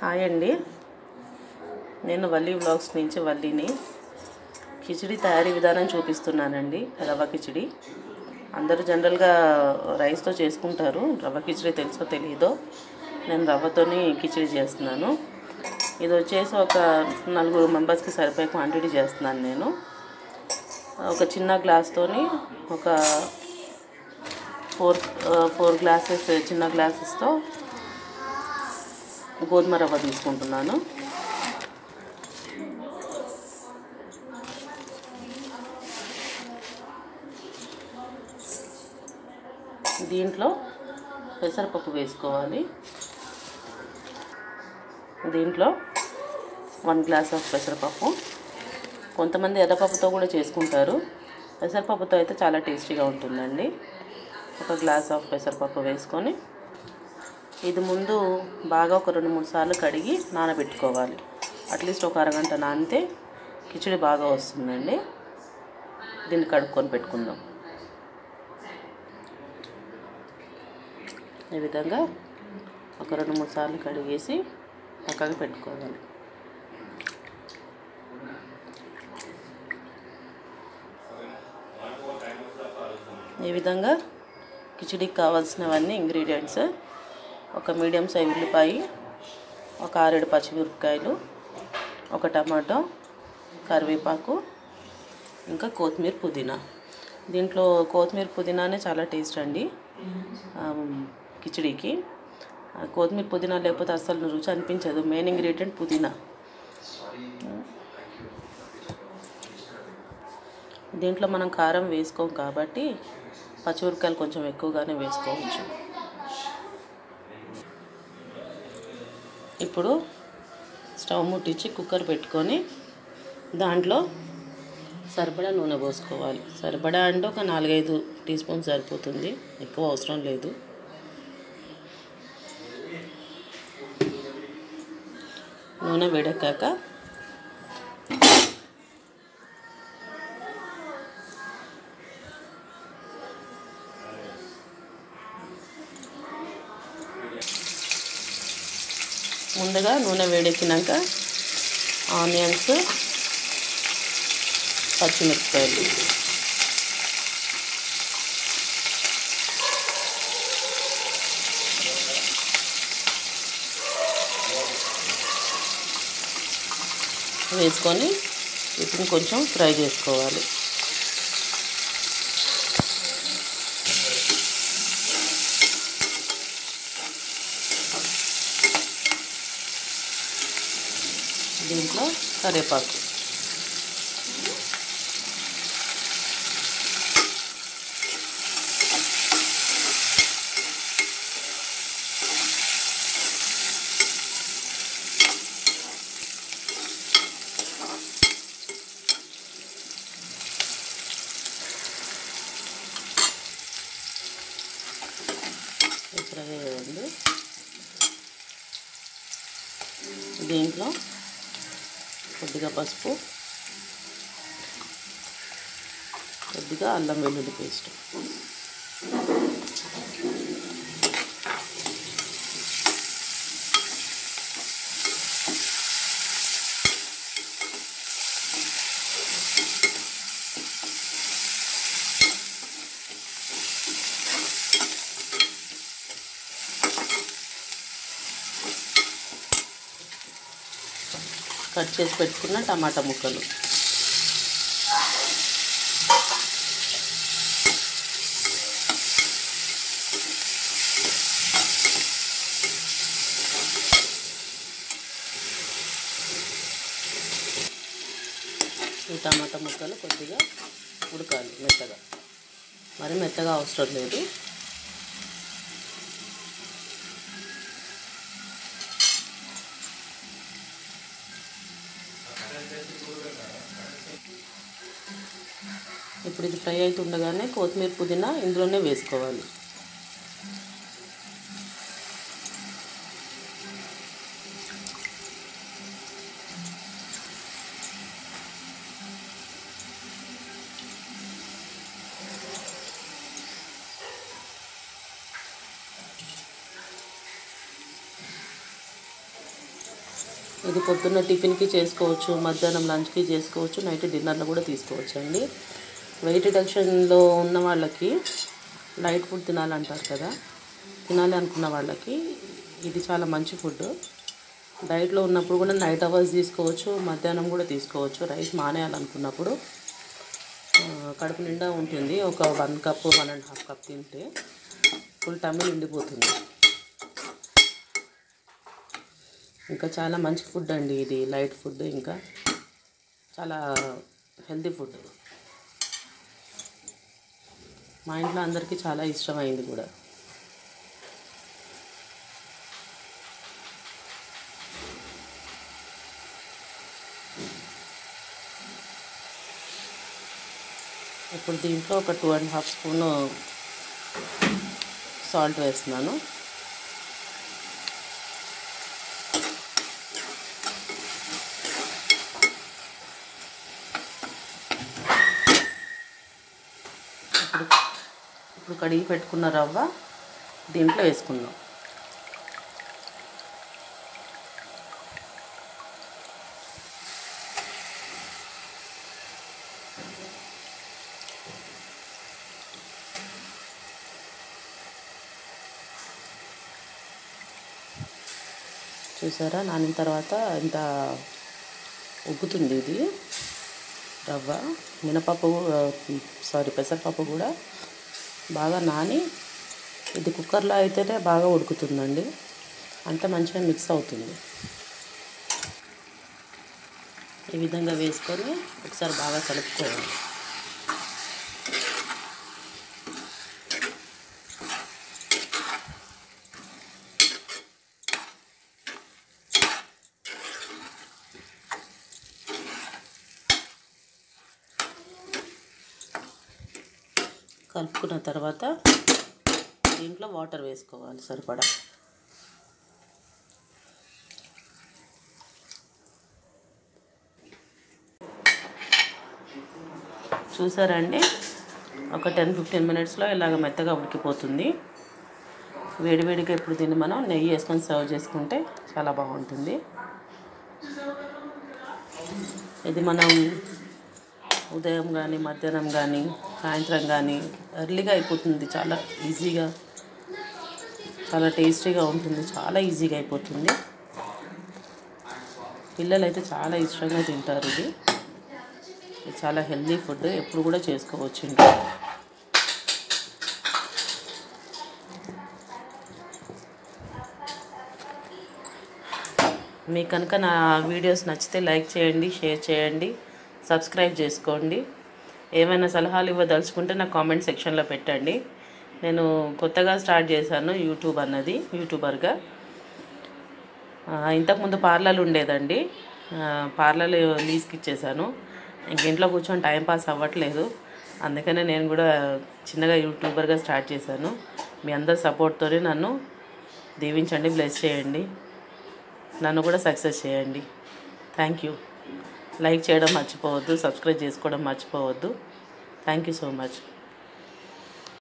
Hi అండి, నేను Valli vlogs నుంచి వల్లిని. కిచిడి తయారీ విధానం చూపిస్తున్నానండి. రవ్వ కిచిడి అందరూ జనరల్గా రైస్తో చేసుకుంటారు. రవ్వ కిచిడి తెలుసో తెలీదో, నేను రవ్వతోని కిచిడి చేస్తున్నాను. ఇది వచ్చేసి ఒక 4 మెంబర్స్కి సరిపోయే క్వాంటిటీ చేస్తున్నాను నేను. ఒక చిన్న గ్లాస్తోని ఒక 4 గ్లాసెస్ చిన్న గ్లాసెస్తో గోధుమ రవ్వ తీసుకుంటున్నాను. దీంట్లో పెసరపప్పు వేసుకోవాలి. దీంట్లో 1 గ్లాస్ ఆఫ్ పెసరపప్పు. కొంతమంది ఎర్రపప్పుతో కూడా చేసుకుంటారు. పెసరపప్పుతో అయితే చాలా టేస్టీగా ఉంటుందండి. 1 గ్లాస్ ఆఫ్ పెసరపప్పు వేసుకొని ఇది ముందు బాగా ఒక 2-3 సార్లు కడిగి నానబెట్టుకోవాలి. అట్లీస్ట్ ఒక అరగంట నానితే కిచిడి బాగా వస్తుందండి. దీన్ని కడుక్కొని పెట్టుకుందాం. ఈ విధంగా ఒక 2-3 సార్లు కడిగేసి పక్కన పెట్టుకోవాలి. ఈ విధంగా కిచిడికి కావాల్సినవన్నీ ఇంగ్రీడియంట్స్: ఒక మీడియం సైజ్ ఉల్లిపాయ, ఒక 6-7 పచ్చిమిరపకాయలు, ఒక టమాటో, కరివేపాకు, ఇంకా కొత్తిమీర, పుదీనా. దీంట్లో కొత్తిమీర పుదీనానే చాలా టేస్ట్ అండి కిచిడికి. కొత్తిమీర పుదీనా లేకపోతే అస్సలు రుచి అనిపించదు. మెయిన్ ఇంగ్రీడియంట్ పుదీనా. దీంట్లో మనం కారం వేసుకోం కాబట్టి పచ్చిమిరపకాయలు కొంచెం ఎక్కువగానే వేసుకోవచ్చు. ఇప్పుడు స్టవ్ ముట్టించి కుక్కర్ పెట్టుకొని దాంట్లో సరిపడా నూనె పోసుకోవాలి. సరిపడా అంటే ఒక 4-5 టీ స్పూన్స్ సరిపోతుంది, ఎక్కువ అవసరం లేదు. నూనె వేడెక్కాక ముందుగా నూనె వేడెక్కినాక ఆనియన్స్, పచ్చిమిరపకాయలు వేసుకొని వీటిని కొంచెం ఫ్రై చేసుకోవాలి. దీంట్లో కరివేపాకు, ఫ్రై అయ్యింది. దీంట్లో కొద్దిగా పసుపు, కొద్దిగా అల్లం వెల్లుల్లి పేస్ట్, కట్ చేసి పెట్టుకున్న టమాటా ముక్కలు, ఈ టమాటా ముక్కలు కొద్దిగా ఉడకాలి మెత్తగా, మరి మెత్తగా అవసరం లేదు. ఇప్పుడు ఇది ఫ్రై అవుతుండగానే కొత్తిమీర, పుదీనా ఇందులోనే వేసుకోవాలి. ఇది పొద్దున్న టిఫిన్కి చేసుకోవచ్చు, మధ్యాహ్నం లంచ్కి చేసుకోవచ్చు, నైట్ డిన్నర్లో కూడా తీసుకోవచ్చు అండి. వెయిట్ రిడక్షన్లో ఉన్న వాళ్ళకి, లైట్ ఫుడ్ తినాలంటారు కదా, తినాలి అనుకున్న వాళ్ళకి ఇది చాలా మంచి ఫుడ్. డైట్లో ఉన్నప్పుడు కూడా నైట్ అవర్స్ తీసుకోవచ్చు, మధ్యాహ్నం కూడా తీసుకోవచ్చు. రైస్ మానేయాలనుకున్నప్పుడు కడుపు నిండా ఉంటుంది. ఒక 1 కప్ 1.5 కప్ తింటే ఫుల్ టమ్మీ నిండిపోతుంది. ఇంకా చాలా మంచి ఫుడ్ అండి ఇది, లైట్ ఫుడ్, ఇంకా చాలా హెల్తీ ఫుడ్. మా ఇంట్లో అందరికీ చాలా ఇష్టమైంది కూడా. ఇప్పుడు దీంట్లో ఒక 2.5 స్పూన్ సాల్ట్ వేస్తున్నాను. ఇప్పుడు కడిగి పెట్టుకున్న రవ్వ దీంట్లో వేసుకుందాం. చూసారా, నానిన తర్వాత ఇంత ఉబ్బుతుంది ఇది రవ్వ. పెసరపప్పు కూడా బాగా నాని, ఇది కుక్కర్లో అయితేనే బాగా ఉడుకుతుందండి, అంత మంచిగా మిక్స్ అవుతుంది. ఈ విధంగా వేసుకొని ఒకసారి బాగా కలుపుకోవాలి. కలుపుకున్న తర్వాత దీంట్లో వాటర్ వేసుకోవాలి సరిపడా. చూసారండి, ఒక 10-15 మినిట్స్లో ఇలాగ మెత్తగా ఉడికిపోతుంది. వేడివేడిగా ఇప్పుడు దీన్ని మనం నెయ్యి వేసుకొని సర్వ్ చేసుకుంటే చాలా బాగుంటుంది. ఇది మనం ఉదయం కానీ, మధ్యాహ్నం కానీ, సాయంత్రం కానీ ఎర్లీగా అయిపోతుంది. చాలా ఈజీగా, చాలా టేస్టీగా ఉంటుంది, చాలా ఈజీగా అయిపోతుంది. పిల్లలు అయితే చాలా ఇష్టంగా తింటారు. ఇది చాలా హెల్దీ ఫుడ్, ఎప్పుడు కూడా చేసుకోవచ్చు ఇంట్లో. మీకు కనుక నా వీడియోస్ నచ్చితే లైక్ చేయండి, షేర్ చేయండి, సబ్స్క్రైబ్ చేసుకోండి. ఏమైనా సలహాలు ఇవ్వదలుచుకుంటే నా కామెంట్ సెక్షన్లో పెట్టండి. నేను కొత్తగా స్టార్ట్ చేశాను యూట్యూబర్గా. ఇంతకుముందు పార్లర్ ఉండేదండి, పార్లర్ లీజ్కి ఇచ్చేసాను. ఇంక ఇంట్లో కూర్చొని టైంపాస్ అవ్వట్లేదు, అందుకనే నేను కూడా చిన్నగా యూట్యూబర్గా స్టార్ట్ చేశాను. మీ అందరి సపోర్ట్తోనే నన్ను దీవించండి, బ్లెస్ చేయండి, నన్ను కూడా సక్సెస్ చేయండి. Thank you. లైక్ చేయడం మర్చిపోవద్దు, సబ్స్క్రైబ్ చేసుకోవడం మర్చిపోవద్దు. Thank you so much.